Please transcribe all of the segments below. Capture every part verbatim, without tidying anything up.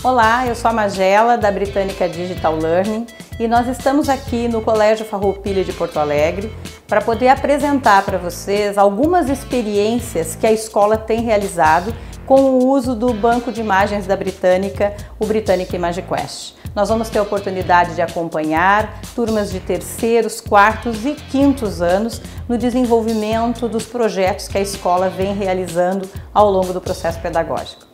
Olá, eu sou a Magela da Britânica Digital Learning e nós estamos aqui no Colégio Farroupilha de Porto Alegre para poder apresentar para vocês algumas experiências que a escola tem realizado com o uso do banco de imagens da Britânica, o Britannica ImageQuest. Nós vamos ter a oportunidade de acompanhar turmas de terceiros, quartos e quintos anos no desenvolvimento dos projetos que a escola vem realizando ao longo do processo pedagógico.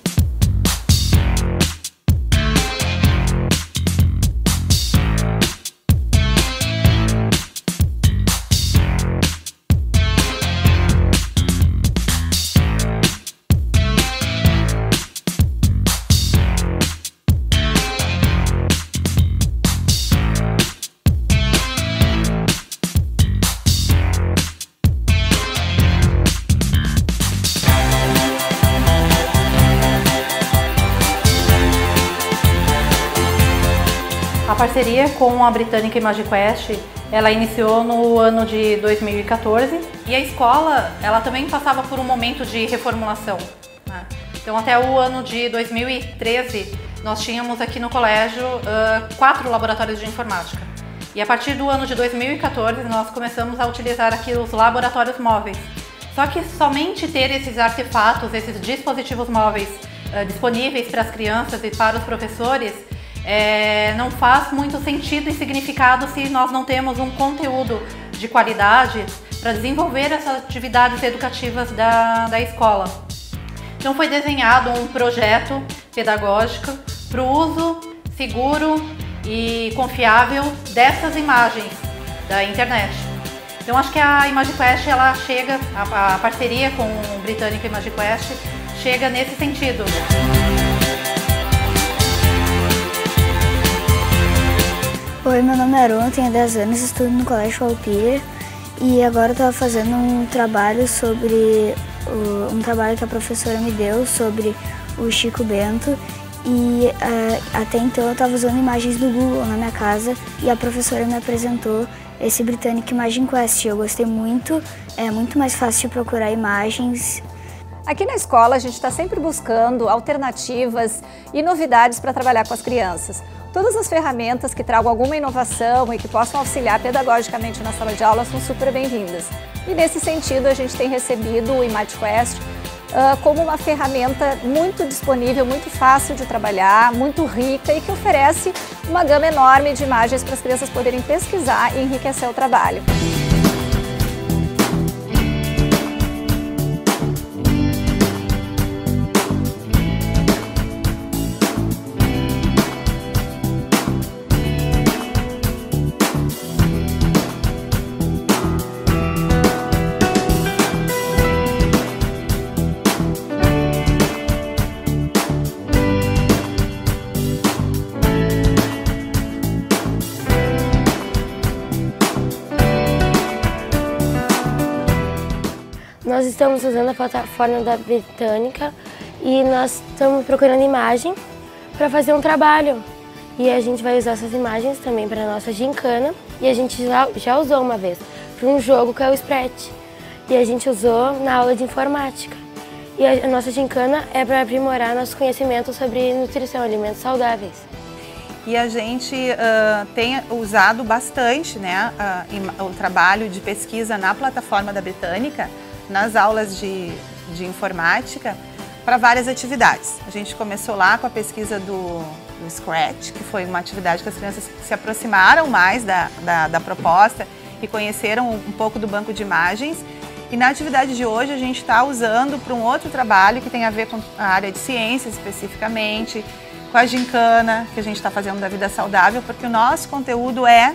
A parceria com a Britannica ImageQuest, ela iniciou no ano de dois mil e quatorze e a escola, ela também passava por um momento de reformulação, né? Então até o ano de dois mil e treze nós tínhamos aqui no colégio uh, quatro laboratórios de informática e a partir do ano de dois mil e quatorze nós começamos a utilizar aqui os laboratórios móveis. Só que somente ter esses artefatos, esses dispositivos móveis uh, disponíveis para as crianças e para os professores É, não faz muito sentido e significado se nós não temos um conteúdo de qualidade para desenvolver essas atividades educativas da, da escola. Então foi desenhado um projeto pedagógico para o uso seguro e confiável dessas imagens da internet. Então acho que a ImageQuest, ela chega, a, a parceria com o Britannica ImageQuest chega nesse sentido. Oi, meu nome é Aron, tenho dez anos, estudo no Colégio Farroupilha e agora eu estava fazendo um trabalho sobre, um trabalho que a professora me deu sobre o Chico Bento e uh, até então eu estava usando imagens do Google na minha casa e a professora me apresentou esse Britannica ImageQuest. Eu gostei muito, é muito mais fácil de procurar imagens. Aqui na escola a gente está sempre buscando alternativas e novidades para trabalhar com as crianças. Todas as ferramentas que tragam alguma inovação e que possam auxiliar pedagogicamente na sala de aula são super bem-vindas. E nesse sentido a gente tem recebido o ImageQuest uh, como uma ferramenta muito disponível, muito fácil de trabalhar, muito rica e que oferece uma gama enorme de imagens para as crianças poderem pesquisar e enriquecer o trabalho. Nós estamos usando a plataforma da Britânica e nós estamos procurando imagem para fazer um trabalho. E a gente vai usar essas imagens também para a nossa gincana e a gente já, já usou uma vez para um jogo que é o Scratch. E a gente usou na aula de informática. E a, a nossa gincana é para aprimorar nosso conhecimento sobre nutrição, alimentos saudáveis. E a gente uh, tem usado bastante, né, uh, o trabalho de pesquisa na plataforma da Britânica, nas aulas de, de informática, para várias atividades. A gente começou lá com a pesquisa do, do Scratch, que foi uma atividade que as crianças se aproximaram mais da, da, da proposta e conheceram um pouco do banco de imagens. E na atividade de hoje a gente está usando para um outro trabalho que tem a ver com a área de ciências especificamente, com a gincana que a gente está fazendo da vida saudável, porque o nosso conteúdo é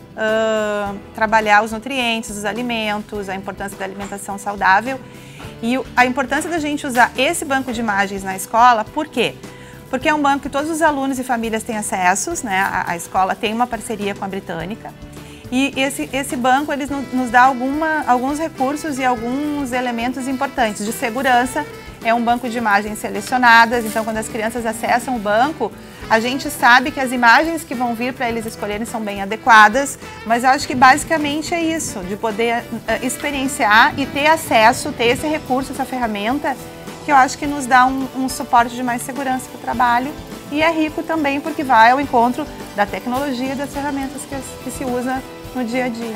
Uh, trabalhar os nutrientes, os alimentos, a importância da alimentação saudável e a importância da gente usar esse banco de imagens na escola. Por quê? Porque é um banco que todos os alunos e famílias têm acessos, né? A, a escola tem uma parceria com a Britânica e esse, esse banco eles no, nos dá alguma, alguns recursos e alguns elementos importantes de segurança. É um banco de imagens selecionadas, então quando as crianças acessam o banco, a gente sabe que as imagens que vão vir para eles escolherem são bem adequadas, mas eu acho que basicamente é isso, de poder uh, experienciar e ter acesso, ter esse recurso, essa ferramenta, que eu acho que nos dá um, um suporte de mais segurança para o trabalho e é rico também porque vai ao encontro da tecnologia e das ferramentas que, que se usa no dia a dia.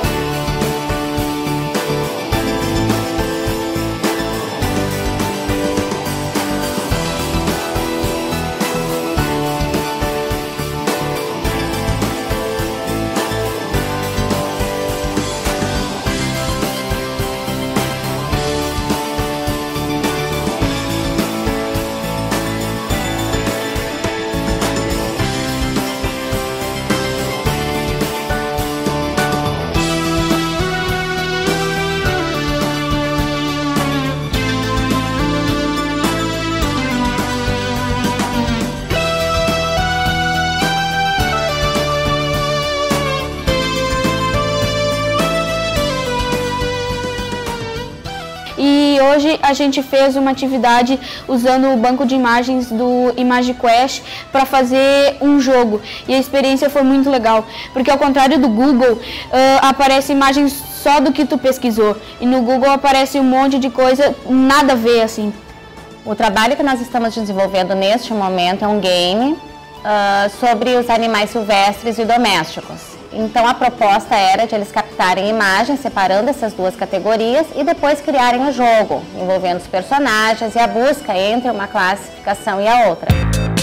E hoje a gente fez uma atividade usando o banco de imagens do ImageQuest para fazer um jogo. E a experiência foi muito legal, porque ao contrário do Google, uh, aparece imagens só do que tu pesquisou. E no Google aparece um monte de coisa, nada a ver assim. O trabalho que nós estamos desenvolvendo neste momento é um game uh, sobre os animais silvestres e domésticos. Então a proposta era de eles captarem imagens, separando essas duas categorias e depois criarem o jogo, envolvendo os personagens e a busca entre uma classificação e a outra.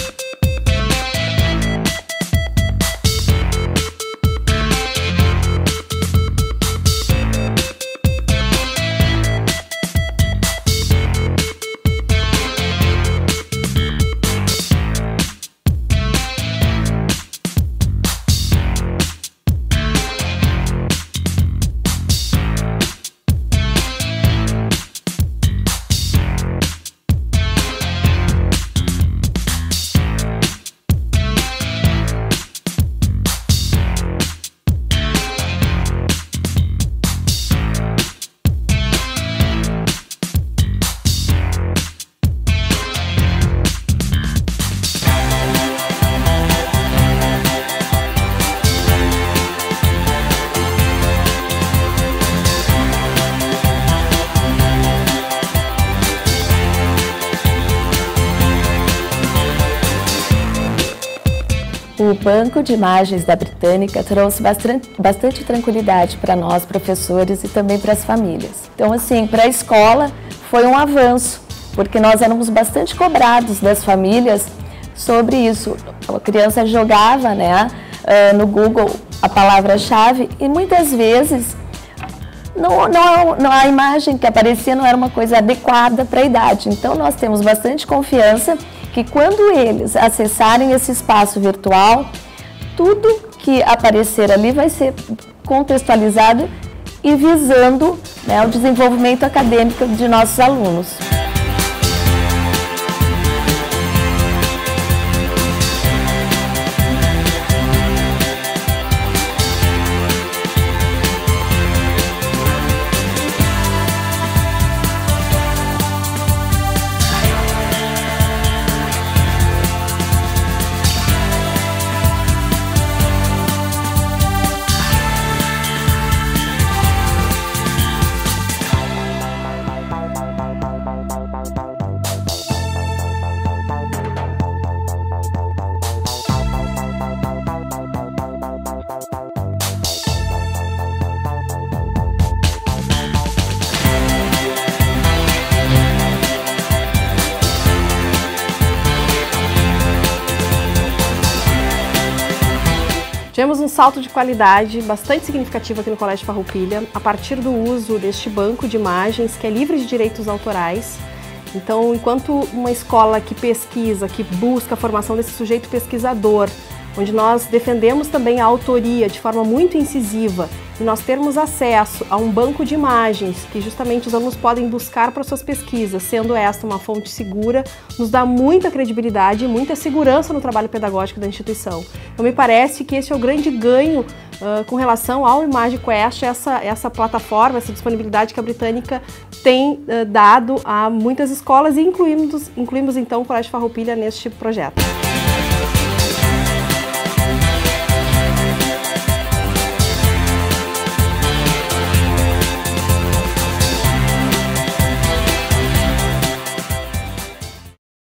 O banco de imagens da Britânica trouxe bastante, bastante tranquilidade para nós, professores, e também para as famílias. Então, assim, para a escola foi um avanço, porque nós éramos bastante cobrados das famílias sobre isso. A criança jogava, né, no Google a palavra-chave e muitas vezes não, não, não, a imagem que aparecia não era uma coisa adequada para a idade. Então, nós temos bastante confiança que quando eles acessarem esse espaço virtual, tudo que aparecer ali vai ser contextualizado e visando, né, o desenvolvimento acadêmico de nossos alunos. Tivemos um salto de qualidade bastante significativo aqui no Colégio Farroupilha, a partir do uso deste banco de imagens, que é livre de direitos autorais. Então, enquanto uma escola que pesquisa, que busca a formação desse sujeito pesquisador, onde nós defendemos também a autoria de forma muito incisiva, e nós termos acesso a um banco de imagens que justamente os alunos podem buscar para suas pesquisas, sendo esta uma fonte segura, nos dá muita credibilidade e muita segurança no trabalho pedagógico da instituição. Então me parece que esse é o grande ganho uh, com relação ao ImageQuest, essa, essa plataforma, essa disponibilidade que a Britânica tem uh, dado a muitas escolas e incluímos, incluímos então o Colégio Farroupilha neste projeto.